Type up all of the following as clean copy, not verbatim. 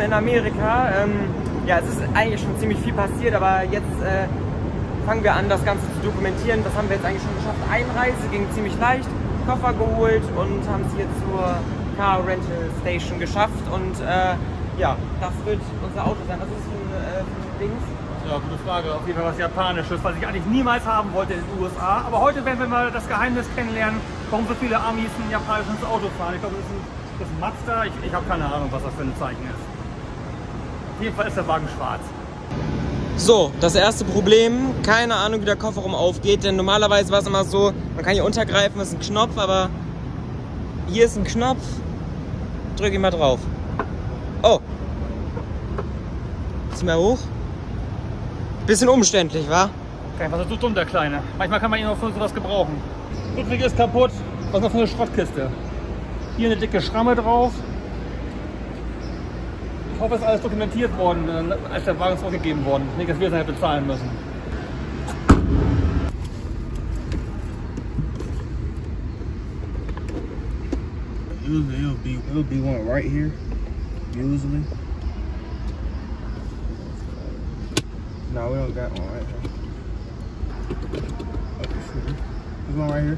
in Amerika. Ja, es ist eigentlich schon ziemlich viel passiert, aber jetzt fangen wir an, das Ganze zu dokumentieren. Das haben wir jetzt eigentlich schon geschafft. Einreise ging ziemlich leicht, Koffer geholt und haben es hier zur Car Rental Station geschafft. Und ja, das wird unser Auto sein. Was ist das für ein Dings? Ja, gute Frage. Auf jeden Fall was Japanisches, was ich eigentlich niemals haben wollte in den USA. Aber heute werden wir mal das Geheimnis kennenlernen, warum so viele Amis ein japanisches Auto fahren. Ich glaube, das ist ein Mazda. Ich habe keine Ahnung, was das für ein Zeichen ist. Auf jeden Fall ist der Wagen schwarz. So, das erste Problem, keine Ahnung, wie der Kofferraum aufgeht, denn normalerweise war es immer so, man kann hier untergreifen, das ist ein Knopf, aber hier ist ein Knopf, drücke ich mal drauf. Oh, zieh mal hoch. Bisschen umständlich, wa? Okay, was ist so dumm, der Kleine? Manchmal kann man ihn auch für sowas gebrauchen. Rückweg ist kaputt, was noch für eine Schrottkiste. Hier eine dicke Schramme drauf. Ich hoffe, es ist alles dokumentiert worden, als der Wagen zurückgegeben worden. Nicht, dass wir es nachher bezahlen müssen. It'll be one right here, usually. No, we don't got one right here. Okay, sure. There's one right here.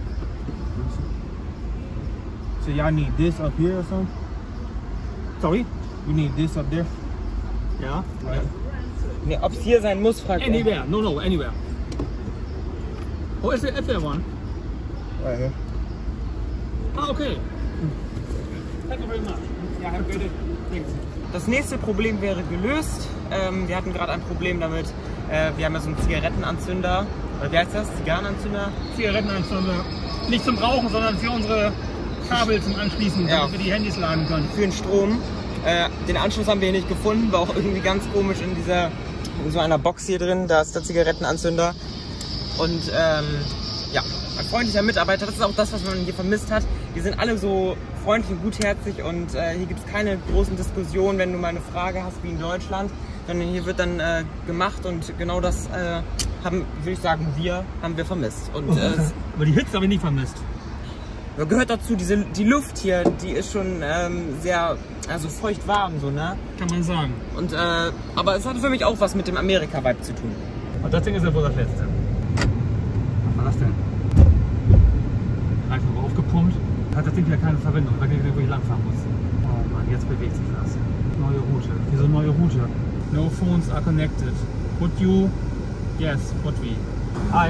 So y'all need this up here or something? Sorry? You need this up there? Ja. Right. Ne, ob es hier sein muss, fragt er. Anywhere. No, anywhere. Oh, is there one? Right here. Ah, okay. Thank you very much. Ja, have a good day. Thanks. Das nächste Problem wäre gelöst. Wir hatten gerade ein Problem damit. Wir haben ja so einen Zigarettenanzünder. Oder wie heißt das? Zigarrenanzünder? Zigarettenanzünder. Nicht zum Rauchen, sondern für unsere Kabel zum Anschließen, Ja. damit wir die Handys laden können. Für den Strom. Den Anschluss haben wir hier nicht gefunden. War auch irgendwie ganz komisch in so einer Box hier drin. Da ist der Zigarettenanzünder. Und ja, ein freundlicher Mitarbeiter. Das ist auch das, was man hier vermisst hat. Die sind alle so freundlich und gutherzig und hier gibt es keine großen Diskussionen, wenn du mal eine Frage hast wie in Deutschland, sondern hier wird dann gemacht und genau das würde ich sagen, haben wir vermisst. Und, aber die Hitze habe ich nicht vermisst. Gehört dazu, die Luft hier, die ist schon sehr feucht warm, so, ne? Kann man sagen. Und, aber es hatte für mich auch was mit dem Amerika-Vibe zu tun. Und das Ding ist ja wohl das letzte. Was war das denn? Reifen aufgepumpt. Hat das Ding ja keine Verbindung, weil ich wirklich langfahren muss. Oh Mann, jetzt bewegt sich das. Neue Route. Wieso neue Route? No phones are connected. Would you? Yes, would we? Hi.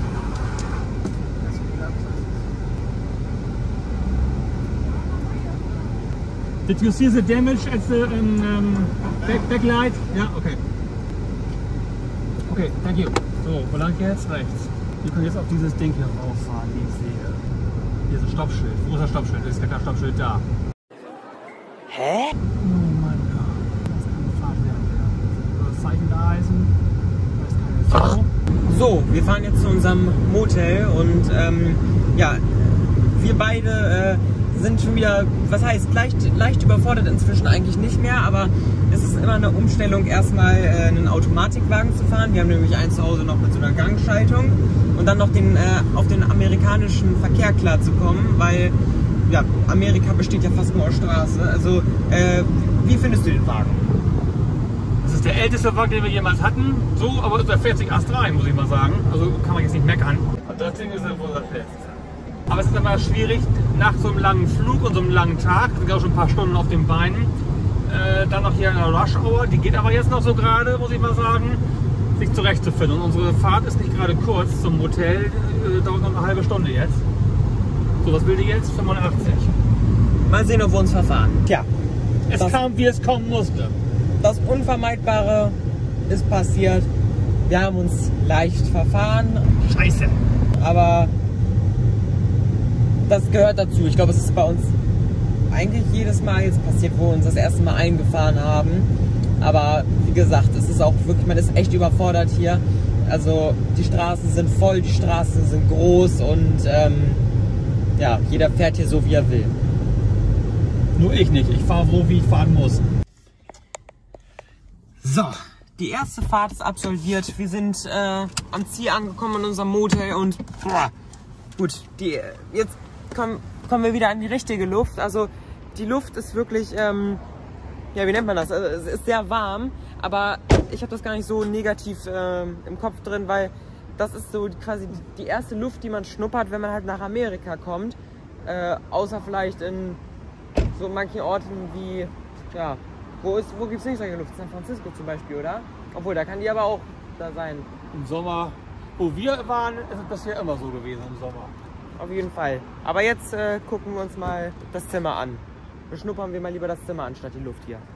Did you see the damage at the backlight? Ja, okay. Okay, thank you. So, wo lang jetzt? Rechts. Wir können jetzt auf dieses Ding hier rauffahren, wie ich sehe. Hier ist ein Stoppschild. Wo ist das Stoppschild? Ist gar kein Stoppschild da. Hä? Oh Mann, das kann gefahren werden. Das Zeichen da heißen. Da ist keine Sau. So, wir fahren jetzt zu unserem Motel und ja, wir beide sind schon wieder, was heißt, leicht überfordert inzwischen eigentlich nicht mehr, aber es ist immer eine Umstellung, erstmal einen Automatikwagen zu fahren. Wir haben nämlich einen zu Hause noch mit so einer Gangschaltung und dann noch auf den amerikanischen Verkehr klarzukommen, weil ja, Amerika besteht ja fast nur aus Straße. Also, wie findest du den Wagen? Das ist der älteste Wagen, den wir jemals hatten. So, aber der fährt sich erst rein, muss ich mal sagen. Also kann man jetzt nicht meckern. Und das Ding ist ja wohl das Letzte. Aber es ist immer schwierig, nach so einem langen Flug und so einem langen Tag, sind auch schon ein paar Stunden auf den Beinen, dann noch hier in der Rush Hour, die geht aber jetzt noch so gerade, muss ich mal sagen, sich zurechtzufinden. Und unsere Fahrt ist nicht gerade kurz zum Hotel, dauert noch eine halbe Stunde jetzt. So, was will die jetzt? 85. Mal sehen, ob wir uns verfahren. Tja, Es kam, wie es kommen musste. das Unvermeidbare ist passiert. Wir haben uns leicht verfahren, Scheiße. aber das gehört dazu. Ich glaube, es ist bei uns eigentlich jedes Mal jetzt passiert, wo wir uns das erste Mal eingefahren haben. Aber wie gesagt, es ist auch wirklich, man ist echt überfordert hier. Also die Straßen sind voll, die Straßen sind groß und ja, jeder fährt hier so, wie er will. Nur ich nicht. Ich fahre so, wie ich fahren muss. So, die erste Fahrt ist absolviert. Wir sind am Ziel angekommen in unserem Motel und gut, jetzt kommen wir wieder an die richtige Luft. Also die Luft ist wirklich ja, wie nennt man das? Also, es ist sehr warm, aber ich habe das gar nicht so negativ im Kopf drin, weil das ist so quasi die erste Luft, die man schnuppert, wenn man halt nach Amerika kommt. Außer vielleicht in so manchen Orten wie, ja, wo gibt es nicht solche Luft? San Francisco zum Beispiel, oder? Obwohl, da kann die aber auch da sein. Im Sommer, wo wir waren, ist es bisher immer so gewesen im Sommer. Auf jeden Fall. Aber jetzt gucken wir uns mal das Zimmer an. Beschnuppern wir mal lieber das Zimmer anstatt die Luft hier.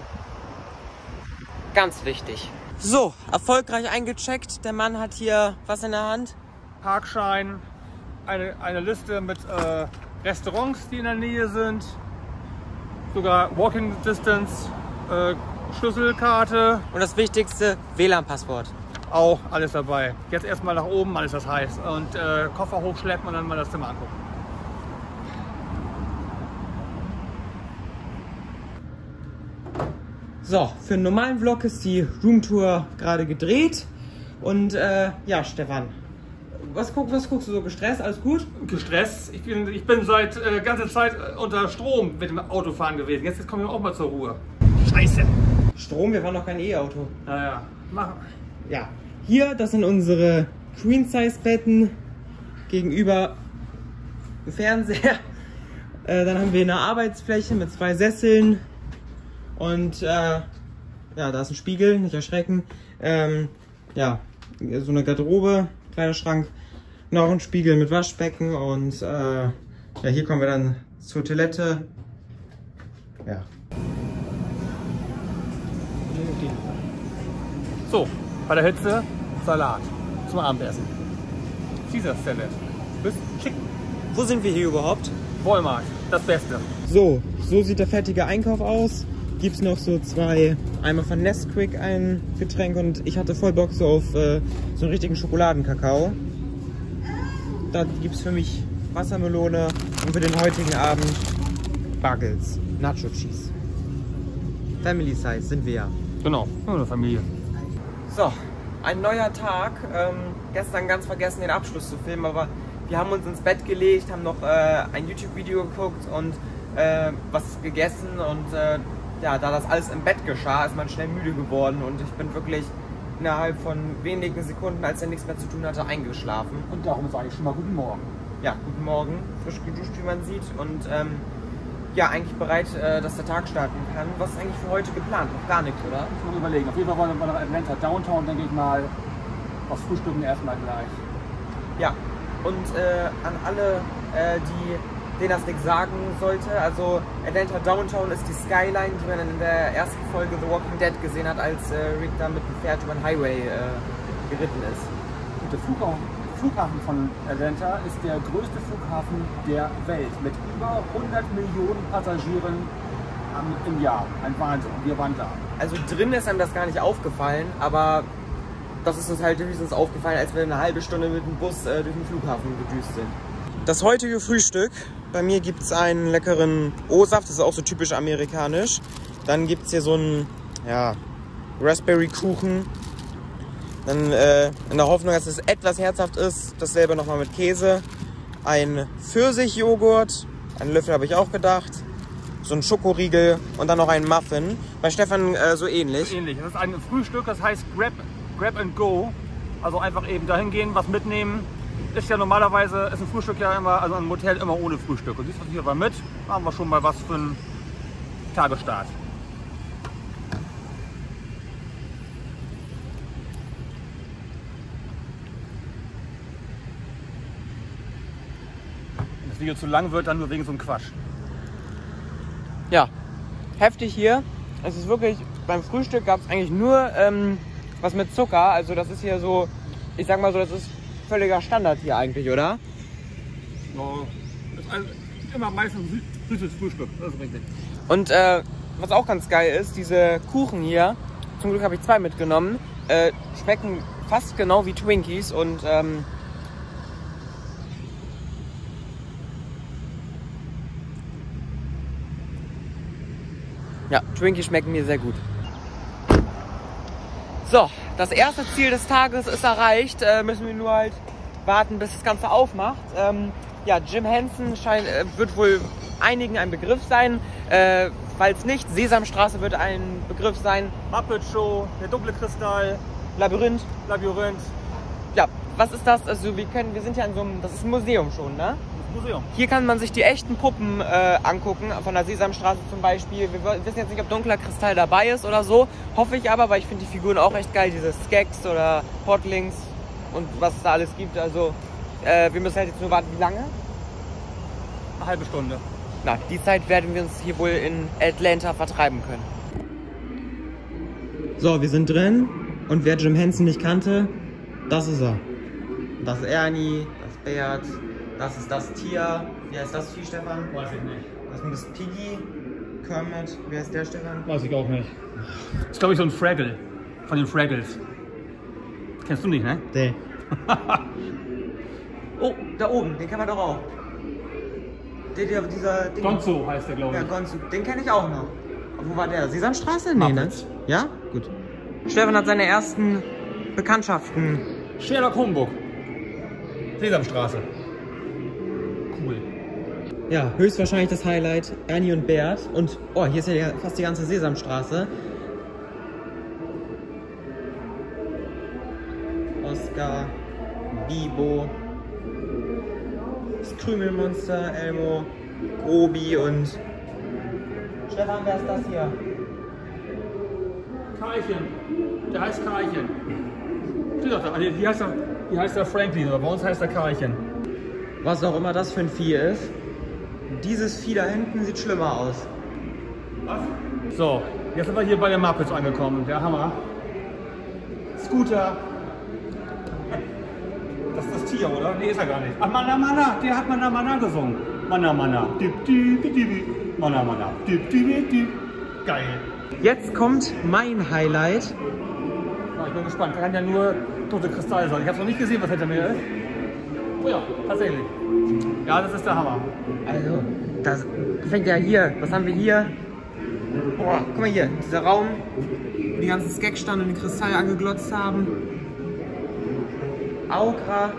Ganz wichtig. So, erfolgreich eingecheckt. Der Mann hat hier was in der Hand. Parkschein, eine Liste mit Restaurants, die in der Nähe sind. Sogar Walking Distance, Schlüsselkarte. Und das Wichtigste, WLAN-Passwort. Auch alles dabei. Jetzt erstmal nach oben, alles das heißt. Und Koffer hochschleppen und dann mal das Zimmer angucken. So, für einen normalen Vlog ist die Roomtour gerade gedreht. Und ja, Stefan, was guckst du so gestresst? Alles gut? Gestresst? Ich bin seit ganzer Zeit unter Strom mit dem Autofahren gewesen. Jetzt kommen wir auch mal zur Ruhe. Scheiße. Strom, wir waren noch kein E-Auto. Naja, machen. Ja, hier, das sind unsere Queen-Size-Betten. Gegenüber ein Fernseher. Dann haben wir eine Arbeitsfläche mit 2 Sesseln. Und ja, da ist ein Spiegel, nicht erschrecken. Ja, so eine Garderobe, kleiner Schrank, noch ein Spiegel mit Waschbecken und ja, hier kommen wir dann zur Toilette. Ja. So, bei der Hitze Salat zum Abendessen. Caesar Salad. Bis schick. Wo sind wir hier überhaupt? Walmart, das Beste. So sieht der fertige Einkauf aus. Gibt es noch so 2, einmal von Nesquik ein Getränk und ich hatte voll Bock so auf so einen richtigen Schokoladenkakao. Da gibt es für mich Wassermelone und für den heutigen Abend Buggles, Nacho Cheese. Family Size sind wir ja. Genau, eine Familie. So, ein neuer Tag. Gestern ganz vergessen den Abschluss zu filmen, aber wir haben uns ins Bett gelegt, haben noch ein YouTube-Video geguckt und was gegessen und ja, da das alles im Bett geschah, ist man schnell müde geworden und ich bin wirklich innerhalb von wenigen Sekunden, als er nichts mehr zu tun hatte, eingeschlafen. Und darum sage ich schon mal guten Morgen. Ja, guten Morgen, frisch geduscht, wie man sieht und ja, eigentlich bereit, dass der Tag starten kann. Was ist eigentlich für heute geplant? Noch gar nichts, oder? Ich muss mal überlegen. Auf jeden Fall wollen wir nach Atlanta Downtown, denke ich mal, was frühstücken erstmal gleich. Ja, und an alle, denen das nichts sagen sollte, also Atlanta Downtown ist die Skyline, die man in der ersten Folge The Walking Dead gesehen hat, als Rick da mit dem Pferd über den Highway geritten ist. Und der Flughafen von Atlanta ist der größte Flughafen der Welt mit über 100 Millionen Passagieren im Jahr. Ein Wahnsinn. Wir waren da. Also drin ist einem das gar nicht aufgefallen, aber das ist uns halt höchstens aufgefallen, als wir eine halbe Stunde mit dem Bus durch den Flughafen gedüst sind. Das heutige Frühstück, bei mir gibt es einen leckeren O-Saft, das ist auch so typisch amerikanisch. Dann gibt es hier so einen, ja, Raspberry-Kuchen. Dann in der Hoffnung, dass es etwas herzhaft ist, dasselbe nochmal mit Käse. Ein Pfirsichjoghurt, einen Löffel habe ich auch gedacht. So ein Schokoriegel und dann noch ein Muffin. Bei Stefan so ähnlich. So ähnlich. Das ist ein Frühstück, das heißt Grab and Go. Also einfach eben dahin gehen, was mitnehmen. Ist ja normalerweise, ist ein Frühstück ja immer, also ein Hotel immer ohne Frühstück. Und siehst du, was hier war mit? Da haben wir schon mal was für einen Tagesstart. Wenn das Video zu lang wird, dann nur wegen so einem Quatsch. Ja, heftig hier. Es ist wirklich, beim Frühstück gab es eigentlich nur was mit Zucker. Also das ist hier so, ich sag mal so, das ist völliger Standard hier eigentlich, oder? Ja, das ist immer meistens süßes Frühstück, das ist richtig. Und was auch ganz geil ist, diese Kuchen hier, zum Glück habe ich 2 mitgenommen, schmecken fast genau wie Twinkies und ja, Twinkies schmecken mir sehr gut. So, das erste Ziel des Tages ist erreicht. Müssen wir nur halt warten, bis das Ganze aufmacht. Ja, Jim Henson wird wohl einigen ein Begriff sein. falls nicht, Sesamstraße wird ein Begriff sein. Muppet Show, der dunkle Kristall, Labyrinth. Ja, was ist das? Also wir sind ja in so einem, das ist ein Museum schon, ne? Museum. Hier kann man sich die echten Puppen angucken, von der Sesamstraße zum Beispiel. Wir wissen jetzt nicht, ob dunkler Kristall dabei ist oder so. Hoffe ich aber, weil ich finde die Figuren auch echt geil. Diese Skeks oder Hotlings und was es da alles gibt. Also wir müssen halt jetzt nur warten. Wie lange? Eine halbe Stunde. Na, die Zeit werden wir uns hier wohl in Atlanta vertreiben können. So, wir sind drin. Und wer Jim Henson nicht kannte, das ist er. Das ist Ernie, das ist Bert. Das ist das Tier. Wie heißt das Vieh, Stefan? Weiß ich nicht. Das ist Piggy. Kermit. Wer ist der, Stefan? Weiß ich auch nicht. Das ist, glaube ich, so ein Fraggle. Von den Fraggles. Kennst du nicht, ne? Nee. Oh, da oben. Den kennen wir doch auch. Dieser Ding. Gonzo heißt der, glaube ich. Ja, Gonzo. Den kenne ich auch noch. Wo war der? Sesamstraße? Nee, ne? Ja? Gut. Stefan hat seine ersten Bekanntschaften. Sherlock Holmes. Sesamstraße. Cool. Ja, höchstwahrscheinlich das Highlight, Ernie und Bert. Und, oh, hier ist ja fast die ganze Sesamstraße. Oscar, Bibo, das Krümelmonster, Elmo, Grobi und... Stefan, wer ist das hier? Karlchen. Der heißt Karlchen. Steht doch da. Hier heißt er Franklin, aber bei uns heißt er Karlchen. Was auch immer das für ein Vieh ist. Dieses Vieh da hinten sieht schlimmer aus. Was? So, jetzt sind wir hier bei den Muppets angekommen. Der Hammer. Scooter. Das ist das Tier, oder? Nee, ist er gar nicht. Ach, Manna Manna, der hat Manna Manna gesungen. Manna Manna. Dip, dip, dip, dip. Manna Manna. Dip, dip, dip. Geil. Jetzt kommt mein Highlight. Na, ich bin gespannt. Kann ja nur tote Kristall sein. Ich habe noch nicht gesehen, was hinter mir ist. Oh ja, tatsächlich. Ja, das ist der Hammer. Also, das fängt ja hier. Was haben wir hier? Boah, guck mal hier. Dieser Raum, wo die ganzen Skeks standen und den Kristall angeglotzt haben. Aukra.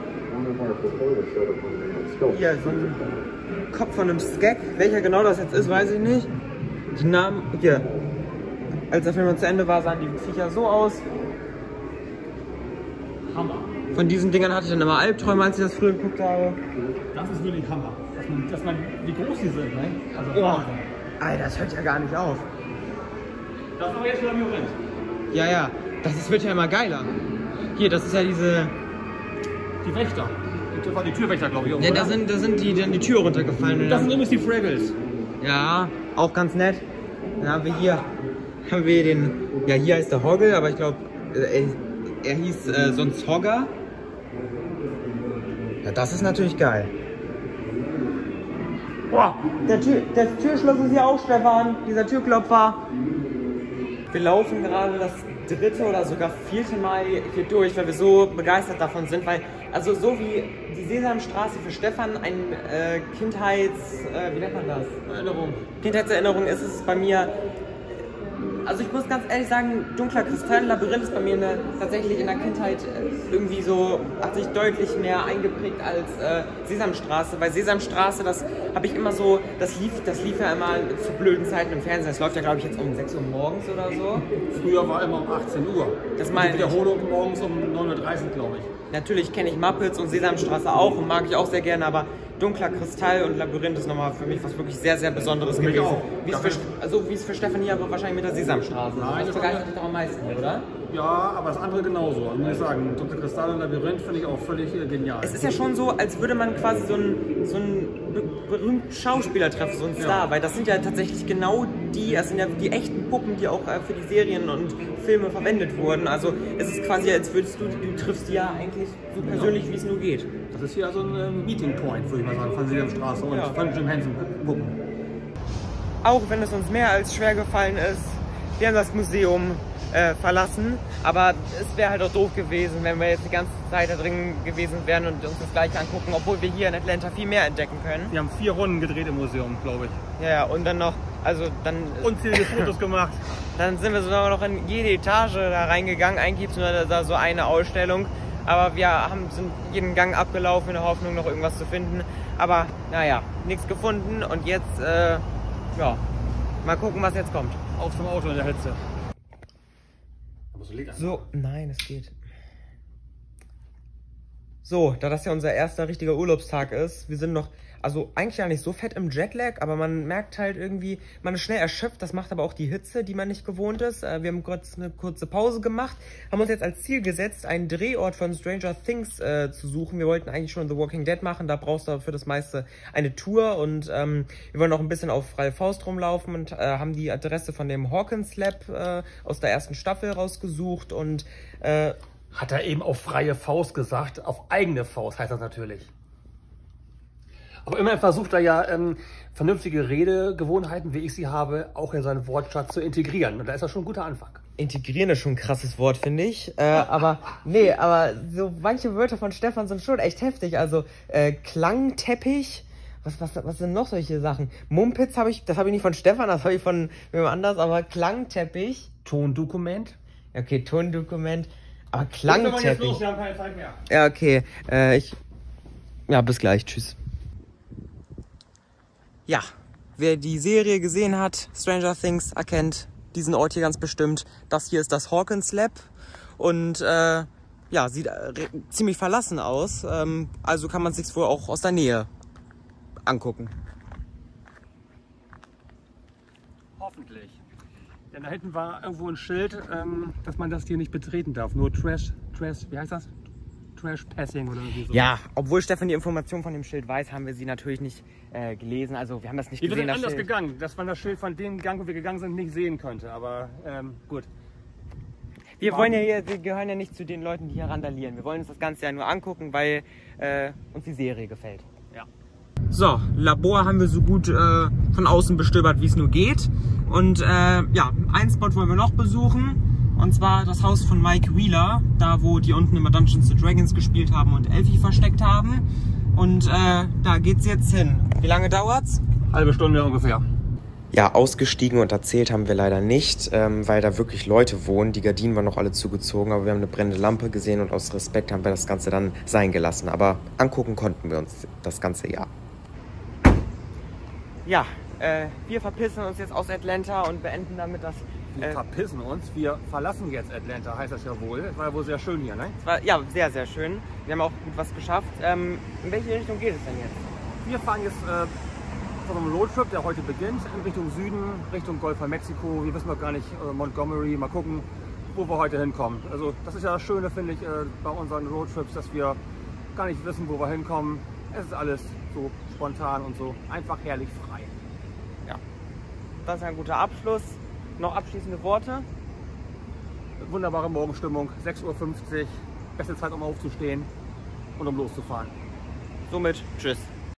Hier, so ein Kopf von einem Skek. Welcher genau das jetzt ist, weiß ich nicht. Die Namen, hier. Als der Film zu Ende war, sahen die Viecher so aus. Hammer. Von diesen Dingern hatte ich dann immer Albträume, als ich das früher geguckt habe. Das ist wirklich Hammer. Dass man wie groß die sind, ne? Also, Oh, Alter, das hört ja gar nicht auf. das ist aber jetzt Labyrinth. Ja, ja, wird ja immer geiler. Hier, das ist ja diese... Die Wächter. Das waren die Türwächter, glaube ich. Auch, Ja, oder? da sind die dann die Tür runtergefallen. Und Das sind dann, übrigens die Fraggles. ja, auch ganz nett. Dann haben wir den, ja, hier heißt der Hoggle, aber ich glaube, er hieß sonst Hogger. Ja, das ist natürlich geil. Boah, der Türschloss ist hier auch, Stefan, dieser Türklopfer. Wir laufen gerade das 3. oder sogar 4. Mal hier durch, weil wir so begeistert davon sind, weil, also so wie die Sesamstraße für Stefan ein wie nennt man das? Kindheitserinnerung ist es bei mir. Also ich muss ganz ehrlich sagen, dunkler Kristall, Labyrinth ist bei mir tatsächlich in der Kindheit irgendwie so, hat sich deutlich mehr eingeprägt als Sesamstraße. Weil Sesamstraße, das habe ich immer so, das lief ja immer zu blöden Zeiten im Fernsehen. Das läuft ja, glaube ich, jetzt um 6 Uhr morgens oder so. Früher war immer um 18 Uhr. Das meine die Wiederholung morgens um 9:30 Uhr, glaube ich. Natürlich kenne ich Muppets und Sesamstraße auch und mag ich auch sehr gerne, aber dunkler Kristall und Labyrinth ist nochmal für mich was wirklich sehr, sehr Besonderes mich gewesen. auch. Wie es für Stefan hier aber wahrscheinlich mit der Sesamstraße. Nein, das begeistert dich doch am meisten, oder? Ja, aber das andere genauso. Also muss ich sagen, dunkle Kristall und Labyrinth finde ich auch völlig genial. Es ist ja schon so, als würde man quasi so einen berühmten Schauspieler treffen, so einen Star, weil das sind ja tatsächlich genau das sind ja die echten Puppen, die auch für die Serien und Filme verwendet wurden. Also es ist quasi, als würdest du triffst die ja eigentlich so persönlich, wie es nur geht. Das ist hier so ein Meeting Point, würde ich mal sagen, von Sesamstraße und von Jim Henson Puppen. Auch wenn es uns mehr als schwer gefallen ist, wir haben das Museum verlassen, aber es wäre halt auch doof gewesen, wenn wir jetzt die ganze Zeit da drin gewesen wären und uns das gleich angucken, obwohl wir hier in Atlanta viel mehr entdecken können. Wir haben 4 Runden gedreht im Museum, glaube ich. Ja, und dann noch, unzählige Fotos gemacht. Dann sind wir sogar noch in jede Etage da reingegangen. Eigentlich gibt es nur da so eine Ausstellung, aber wir sind jeden Gang abgelaufen in der Hoffnung, noch irgendwas zu finden. Aber naja, nichts gefunden und jetzt, Mal gucken, was jetzt kommt. Auf zum Auto in der Hitze. So, nein, es geht. So, da das ja unser erster richtiger Urlaubstag ist, wir sind noch, also eigentlich ja nicht so fett im Jetlag, aber man merkt halt irgendwie, man ist schnell erschöpft, das macht aber auch die Hitze, die man nicht gewohnt ist. Wir haben kurz eine kurze Pause gemacht, haben uns jetzt als Ziel gesetzt, einen Drehort von Stranger Things zu suchen. Wir wollten eigentlich schon The Walking Dead machen, da brauchst du für das meiste eine Tour und wir wollen noch ein bisschen auf freie Faust rumlaufen und haben die Adresse von dem Hawkins Lab aus der ersten Staffel rausgesucht und hat er eben auf freie Faust gesagt, auf eigene Faust heißt das natürlich. Aber immerhin versucht er ja vernünftige Redegewohnheiten, wie ich sie habe, auch in seinen Wortschatz zu integrieren. Und da ist das schon ein guter Anfang. Integrieren ist schon ein krasses Wort, finde ich. Aber so manche Wörter von Stefan sind schon echt heftig. Also Klangteppich. Was sind noch solche Sachen? Mumpitz habe ich nicht von Stefan, das habe ich von jemand anders, aber Klangteppich. Tondokument. Okay, Tondokument. Aber Klangteppich. Los, wir haben keine Zeit mehr. Ja, okay. Bis gleich. Tschüss. Ja, wer die Serie gesehen hat, Stranger Things, erkennt diesen Ort hier ganz bestimmt. Das hier ist das Hawkins Lab und sieht ziemlich verlassen aus. Also kann man es sich wohl auch aus der Nähe angucken. Hoffentlich. Denn da hinten war irgendwo ein Schild, dass man das hier nicht betreten darf. Nur Trash, wie heißt das? Trash-Passing oder irgendwie so. Ja, obwohl Stefan die Information von dem Schild weiß, haben wir sie natürlich nicht gelesen. Also wir haben das nicht gesehen. Wir sind anders gegangen, dass man das Schild von dem Gang, wo wir gegangen sind, nicht sehen könnte. Aber gut. Wir gehören ja nicht zu den Leuten, die hier randalieren. Wir wollen uns das Ganze ja nur angucken, weil uns die Serie gefällt. Ja. So, Labor haben wir so gut von außen bestöbert, wie es nur geht. Und einen Spot wollen wir noch besuchen. Und zwar das Haus von Mike Wheeler, da wo die unten immer Dungeons & Dragons gespielt haben und Elfie versteckt haben. Und da geht's jetzt hin. Wie lange dauert's? Halbe Stunde ungefähr. Ja, ausgestiegen und erzählt haben wir leider nicht, weil da wirklich Leute wohnen. Die Gardinen waren noch alle zugezogen, aber wir haben eine brennende Lampe gesehen und aus Respekt haben wir das Ganze dann sein gelassen. Aber angucken konnten wir uns das ganze Jahr. Ja, wir verpissen uns jetzt aus Atlanta und beenden damit das... Wir verpissen uns, wir verlassen jetzt Atlanta, heißt das ja wohl. Es war ja wohl sehr schön hier, ne? Es war, ja, sehr, sehr schön. Wir haben auch gut was geschafft. In welche Richtung geht es denn jetzt? Wir fahren jetzt von einem Roadtrip, der heute beginnt, in Richtung Süden, Richtung Golf von Mexiko. Wir wissen noch gar nicht, Montgomery, mal gucken, wo wir heute hinkommen. Also das ist ja das Schöne, finde ich, bei unseren Roadtrips, dass wir gar nicht wissen, wo wir hinkommen. Es ist alles so spontan und so einfach herrlich frei. Ja, das ist ein guter Abschluss. Noch abschließende Worte? Wunderbare Morgenstimmung, 6:50 Uhr, beste Zeit, um aufzustehen und um loszufahren. Somit, tschüss.